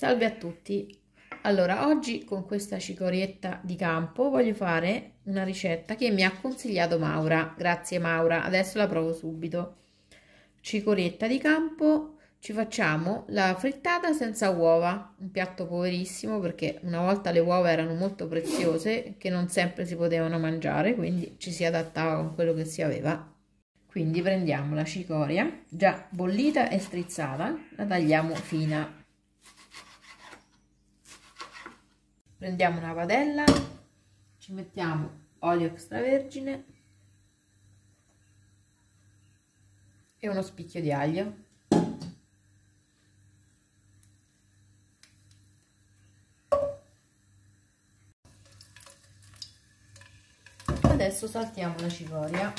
Salve a tutti! Allora, oggi con questa cicorietta di campo voglio fare una ricetta che mi ha consigliato Maura. Grazie Maura, adesso la provo subito. Cicorietta di campo, ci facciamo la frittata senza uova, un piatto poverissimo perché una volta le uova erano molto preziose che non sempre si potevano mangiare, quindi ci si adattava con quello che si aveva. Quindi prendiamo la cicoria già bollita e strizzata, la tagliamo fina. Prendiamo una padella, ci mettiamo olio extravergine e uno spicchio di aglio. Adesso saltiamo la cicoria.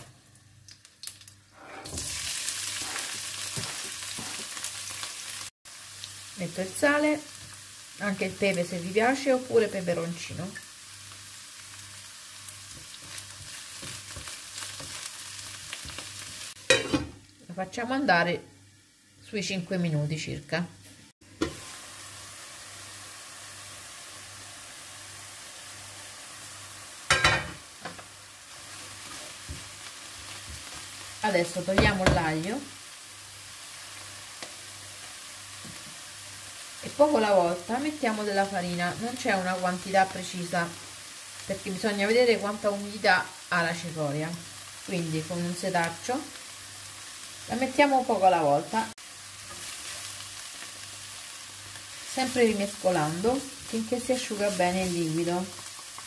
Metto il sale, anche il pepe se vi piace, oppure peperoncino. La facciamo andare sui 5 minuti circa. Adesso togliamo l'aglio e poco alla volta mettiamo della farina. Non c'è una quantità precisa perché bisogna vedere quanta umidità ha la cicoria, quindi con un setaccio la mettiamo poco alla volta, sempre rimescolando finché si asciuga bene il liquido.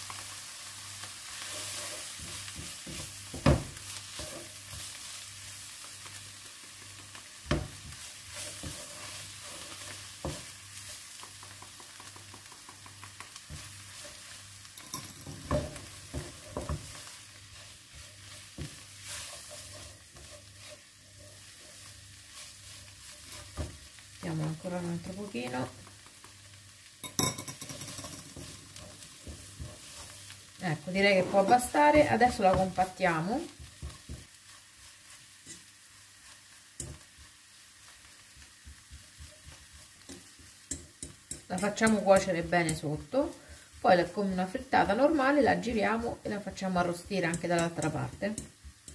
Mettiamo ancora un altro pochino. Ecco, direi che può bastare. Adesso la compattiamo. La facciamo cuocere bene sotto, poi come una frittata normale la giriamo e la facciamo arrostire anche dall'altra parte.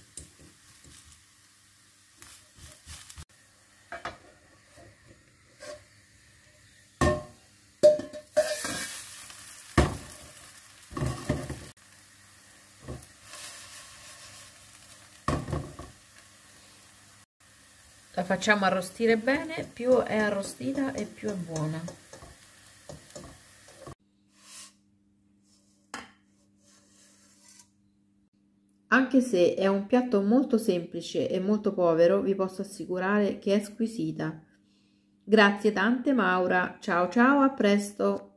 La facciamo arrostire bene, più è arrostita e più è buona. Anche se è un piatto molto semplice e molto povero, vi posso assicurare che è squisita. Grazie tante Maura, ciao ciao, a presto!